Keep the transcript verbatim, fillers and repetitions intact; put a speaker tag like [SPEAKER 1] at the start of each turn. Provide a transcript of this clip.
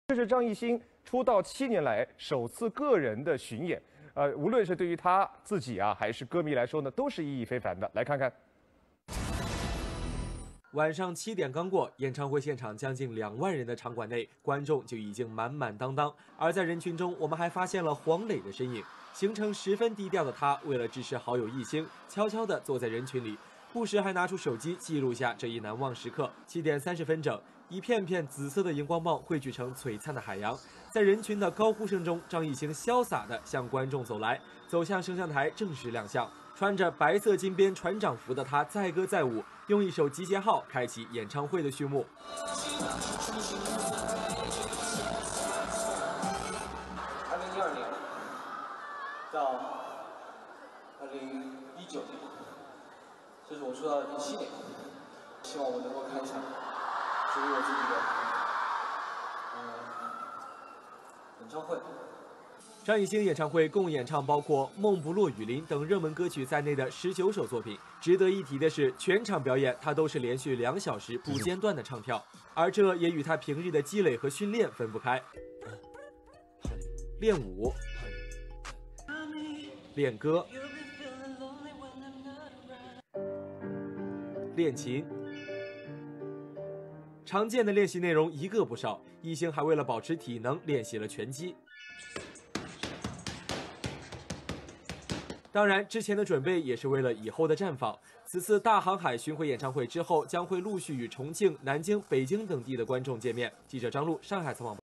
[SPEAKER 1] 这是张艺兴出道七年来首次个人的巡演，呃，无论是对于他自己啊，还是歌迷来说呢，都是意义非凡的。来看看。
[SPEAKER 2] 晚上七点刚过，演唱会现场将近两万人的场馆内，观众就已经满满当当。而在人群中，我们还发现了黄磊的身影。行程十分低调的他，为了支持好友艺兴，悄悄地坐在人群里，不时还拿出手机记录下这一难忘时刻。七点三十分整，一片片紫色的荧光棒汇聚成璀璨的海洋，在人群的高呼声中，张艺兴潇洒地向观众走来，走向升降台正式亮相。 穿着白色金边船长服的他载歌载舞，用一首《集结号》开启演唱会的序幕。
[SPEAKER 3] 二零一二年到二零一九年，这是我出道的第七年，希望我能够开一场属于我自己的嗯演唱会。
[SPEAKER 2] 张艺兴演唱会共演唱包括《梦不落雨林》等热门歌曲在内的十九首作品。值得一提的是，全场表演他都是连续两小时不间断的唱跳，而这也与他平日的积累和训练分不开。练舞、练歌、练琴，常见的练习内容一个不少。艺兴还为了保持体能，练习了拳击。 当然，之前的准备也是为了以后的绽放。此次大航海巡回演唱会之后，将会陆续与重庆、南京、北京等地的观众见面。记者张璐，上海采访。